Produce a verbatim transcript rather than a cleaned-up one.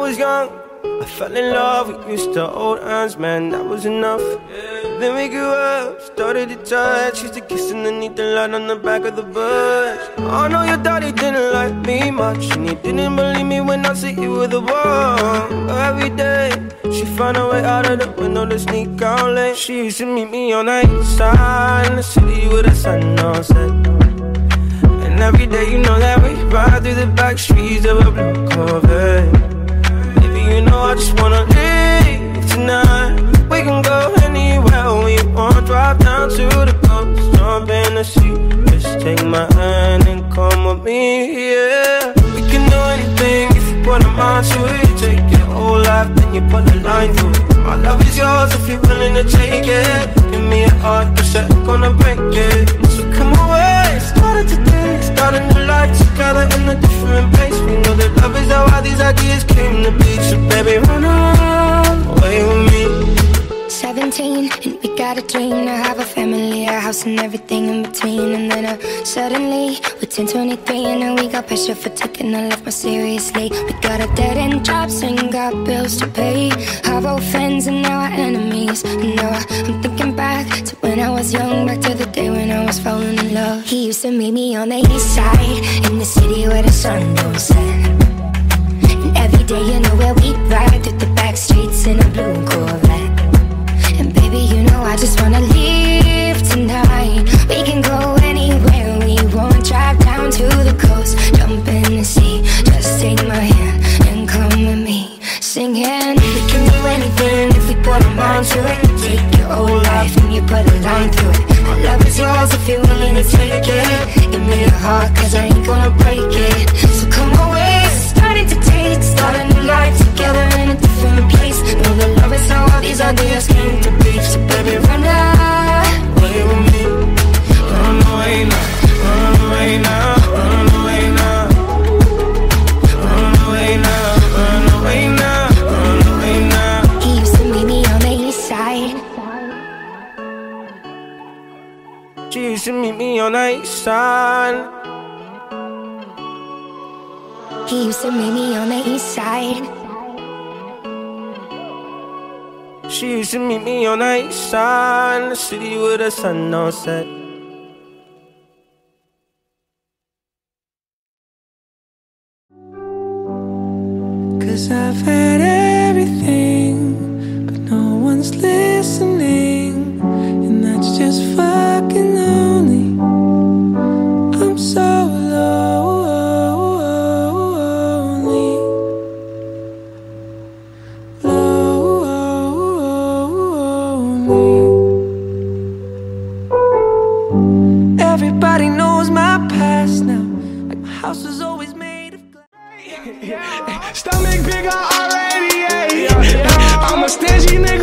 was young, I fell in love, we used to hold hands, man, that was enough. Then we grew up, started to touch, used to kiss underneath the light on the back of the bus. I know your daddy didn't like me much, and he didn't believe me when I said you were the one. Every day, she found a way out of the window to sneak out late. She used to meet me on the east side, in the city with the sun on set. And every day, you know that we ride through the backstreets of a blue Corvette. Baby, you know I just wanna leave tonight. We can go anywhere we want, drive down to the coast, jump in the sea. Just take my hand and come with me, yeah. We can do anything if you put a mind to it. You take your whole life, then you put a line through it. My love is yours if you're willing to take it. Give me a heart, cause I'm gonna break it. So come away, started today, start a new life together in a different place. We know that love is how all these ideas came to be. So baby, run away with me. Seventeen, and we got a dream to have a family, a house and everything in between. And then uh, suddenly, we're ten, twenty-three, and now we got pressure for taking our life more seriously. We got a dead-end jobs and got bills to pay. Our old friends and now our enemies. And now I'm thinking back to when I was young, back to the day when I was falling in love. He used to meet me on the east side, in the city where the sun don't set. And every day, you know where we ride through the back streets in a blue Corvette. And baby, you know I just wanna leave tonight. We can go anywhere we want, drive down to the coast, jump in the sea. Just take my hand and come with me, singing. We can do anything if we put our mind to it. Take your whole life and you put a line through it. My love is yours if you're willing to take it. Give me your heart, cause I ain't gonna break it. So come away, starting to take, start a new life together in a different place. Know that love is how all these ideas came to be. So baby, run away with me. Run away now, run away now, run away now. Run away now, run away now, run away now. He used to meet me on the east side. She used to meet me on the east side. He used to meet me on the east side. She used to meet me on the east side, in the city with the sun on set. Cause I've had everything, but no one's listening, and that's just fucking lonely. I'm so lonely, lonely. Everybody knows my past now, like my house was always made of glass. Stomach big already, yeah. I'm a stingy nigga.